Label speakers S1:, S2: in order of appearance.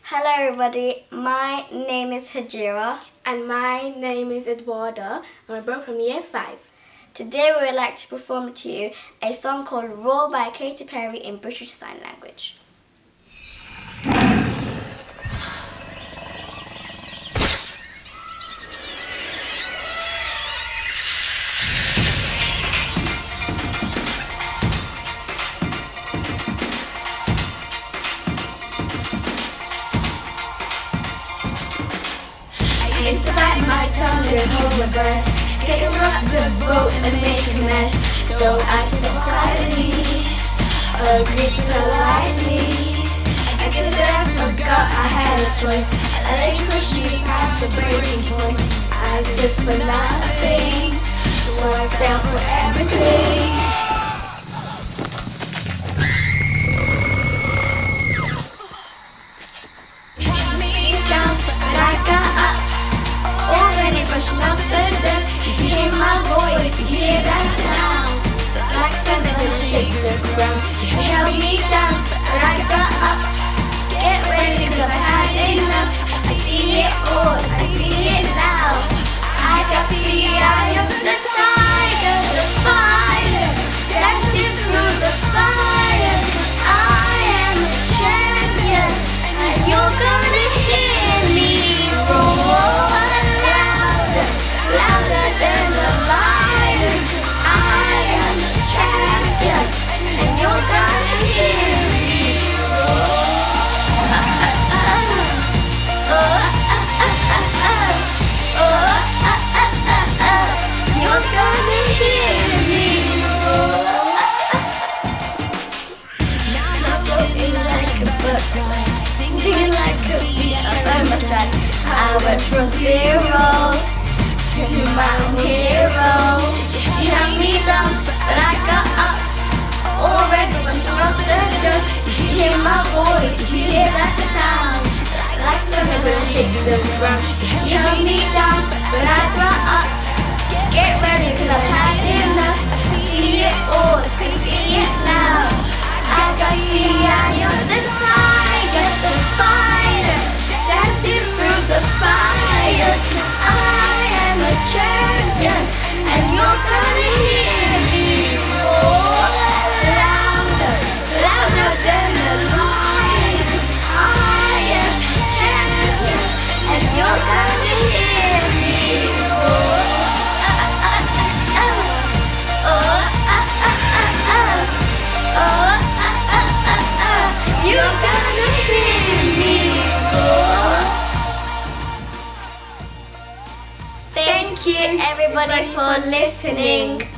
S1: Hello everybody, my name is Hajira.
S2: And my name is Eduarda, and we're both from Year 5.
S1: Today we would like to perform to you a song called Roar by Katy Perry in British Sign Language.
S2: I used to bite my tongue and hold my breath, take a rock the boat and make a mess. So I said quietly, agreed politely. I guess that I forgot I had a choice. I let you push me past the breaking point. I stood for nothing, so I fell for everything. Brushing off the dust, you hear my voice, you hear that sound. Like thunder will shake the ground. You held me down, but I got up. Get ready, cause I had enough. I see it all, I see it now. I got the eye of the tiger, the fire, dancing through the fire. Cause I am a champion, and you're gonna hear me roar. Louder than the lion, 'cause I am the champion, and you're gonna hear me roar. You're gonna hear me roar. Now I'm floating like a butterfly, singing like a bee. I my stripes. I went from zero to my hero. You held me down, but I got up. Already brushing off the dust. You hear my voice, you hear that sound. Like thunder will shake the ground. You held me down, but I got up. Get ready, cause I've had enough. I see it all, I see it now. I got the eye of the tiger, the fighter, dancing through the fire. 'Cause I am a champion, and you're gonna hear me roar. Louder, louder than the lion. 'Cause I am a champion, and you're gonna hear me roar. You're gonna hear me roar.
S1: Thank you everybody for listening.